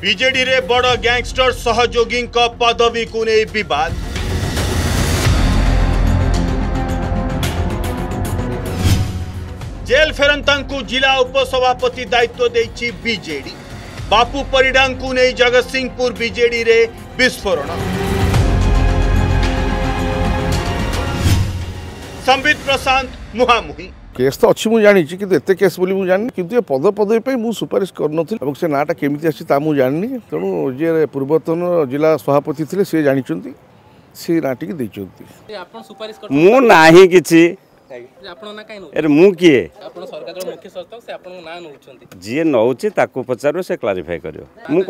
BJD रे बड़ gangster सहयोगी पदवी को नहीं विवाद। जेल फेरंता जिला उपसभापति दायित्व देछि बीजेडी। बापू परिडा को नहीं जगतसिंहपुर बीजेडी रे विस्फोरण। संबित प्रशांत मुहामुही केस तो अच्छी मुझे जानी कि एत केस बोली मुझे जानी कि पद पदवी मुझे सुपारिश कर से नाटा केमी आसी जानी तेणु जे पूर्वतन जिला सभापति थे सी जानते सी नाटी जी नौ पचार से क्लारिफाई कर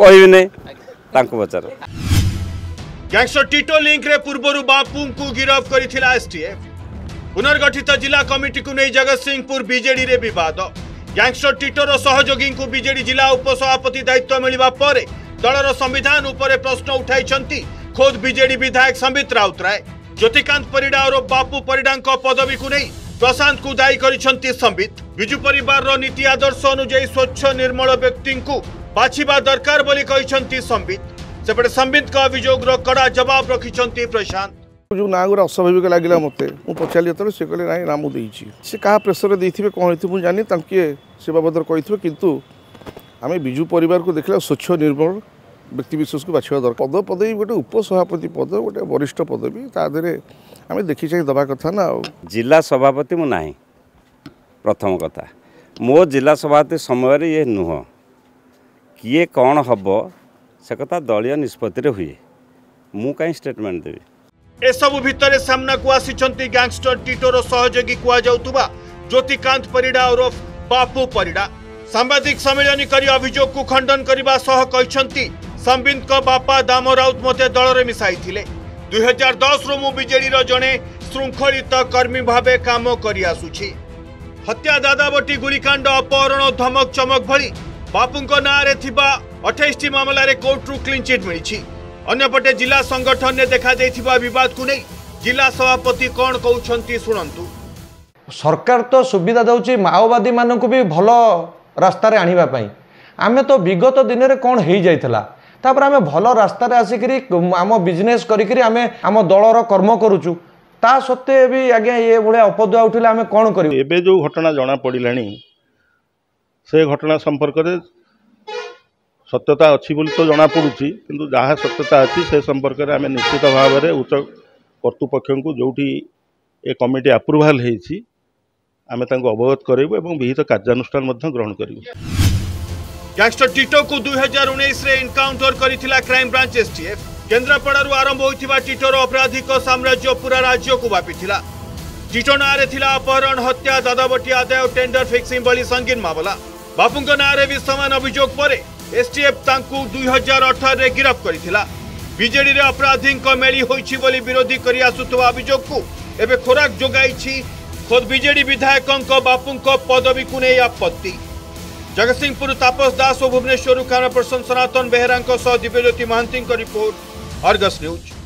पचार। गैंगस्टर टीटो लिंक रे पूर्व बापू को गिरफ्त कर एसटीएफ। पुनर्गठित जिला कमिटी को नहीं जगतसिंहपुर बीजेडी रे विवाद। गैंगस्टर टीटोर सहयोगी को बीजेडी जिला उपसभापति दायित्व मिलवा परे दलर संविधान उपरे प्रश्न उठाई खोद बीजेडी विधायक संबित राउतराय। ज्योतिकांत परिडा और बापू परिडा पदवी को नहीं प्रशांत को दायी करिसेंती संबित। बिजु परिवार रो नीति आदर्श अनुଯାयी स्वच्छ निर्मल व्यक्ति को बाछिबा दरकार बोली कहिसेंती संबित। सेपटे संबित का अभियोग रो कड़ा जवाब रखिसेंती प्रशांत। जो ना गुरा अस्वाभाविक लगे मत मुझे पचारि तो सी कहले ना नाम देती सी क्या प्रेसर देते कौन मुझे जानी से बाबद कही किंतु आम बिजु परिवार को देखला स्वच्छ निर्मल व्यक्ति विशेष को बाछा दरकार। पद पदवी गोटे उपसभापति पद गोटे वरिष्ठ पदवी तादे आम देखी चाहिए दबा कथा ना। जिला सभापति मु ना प्रथम कथा मो जिला सभापति समय ये नुह किए कौन हम से कथा दलीय निष्पत्ति हुए मु कहीं स्टेटमेंट देवी। एसबू भितर सामना को आसिचंती गैंगस्टर टीटोर सहयोगी कुआजाउतुबा ज्योतिकांत परिडा और बापू परिडा। सांबादिक सम्मेलन करी अभियोग को खंडन करने सह कहते संबित को बापा दाम राउत मते दल में मिसाई थिले। 2010 रु मु बीजेडी रो जणे श्रृंखलित कर्मी भावे काम करी आसुछि। हत्या दादाबटी गुलिकांड अपहरण धमक चमक भली बापू नाँ रे थिबा 28 मामला रे कोर्ट रु क्लीन चिट मिली। अन्यपटे जिला संगठन ने देखा देथिबा विवाद को नहीं जिला सभापति कौन कहउछंती सुनंतु। सरकार तो सुविधा दउची माओवादी मानक भी भल रास्ता रे आनिबा पई। आमे तो विगत दिन रे कौन हेई जाइतला तापर आमे भल रास्ता रे आसिकरी आम बिजनेस करिकरी आमे आम दलर कर्म करूचु ता सत्ते भी आज्ञा ये भले अपदुआ उठिले आमे कौन करियो। एबे जो घटना जणा पड़िलानी से घटना संपर्क रे सत्यता अच्छी बोली तो जना पड़ुछि किंतु जहाँ सत्यता अच्छी से संपर्क में आम निश्चित भाव में उच्च कर्तृपक्ष को जोटी ए कमिटी अप्रूवाल होती आम अवगत करूँ और विहित कार्यानुष्ठान ग्रहण करूँ। गैंगस्टर टीटो को 2019 रे इनकाउंटर करिथिला क्राइम ब्रांच एसटीएफ। केन्द्रापड़ारू आरंभ होइथिबा टीटोर आपराधिक साम्राज्य पूरा राज्य को व्यापीथिला। टीटो नारे थिला अपहरण हत्या दादाबटी आदाय और टेंडर फिक्सिंग भली संगीन मामला। बापूंको नारे भी समान अभियोग परे एसटीएफ तांकु 2018 रे गिरफ्त करिथिला। बीजेडी रे अपराधी मेली होइछि बोली विरोधी करि आसुथबा अभियोग को एबे खोराक जोगाइछि खुद बीजेडी विधायक बापूंको पदवी को नहीं आपत्ति। जगतसिंहपुर तापस दास और Bhubaneswar camera person Sanatan Behera Dibyajyoti Mohanty report Argus news.